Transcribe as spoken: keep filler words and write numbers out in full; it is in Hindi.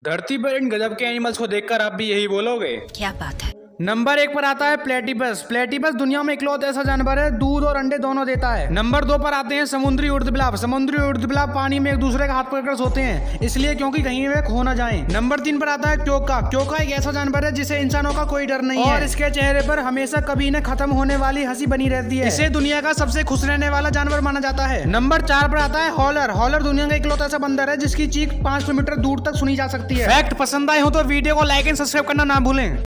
धरती पर इन गजब के एनिमल्स को देखकर आप भी यही बोलोगे। क्या बात है। नंबर एक पर आता है प्लेटिपस। प्लेटिपस दुनिया में इकलौता ऐसा जानवर है दूध और अंडे दोनों देता है। नंबर दो पर आते हैं समुद्री उर्दबिलाव। समुद्री उर्दबिलाव पानी में एक दूसरे का हाथ पकड़कर सोते हैं, इसलिए क्योंकि कहीं वे खो न जाएं। नंबर तीन पर आता है क्योका। क्योका एक ऐसा जानवर है जिसे इंसानों का कोई डर नहीं है और इसके चेहरे पर हमेशा कभी न खत्म होने वाली हंसी बनी रहती है। इसे दुनिया का सबसे खुश रहने वाला जानवर माना जाता है। नंबर चार पर आता है हॉलर। हॉलर दुनिया का इकलौता ऐसा बंदर है जिसकी चीख पांच किलोमीटर दूर तक सुनी जा सकती है। फैक्ट पसंद आए हो तो वीडियो को लाइक एंड सब्सक्राइब करना ना भूलें।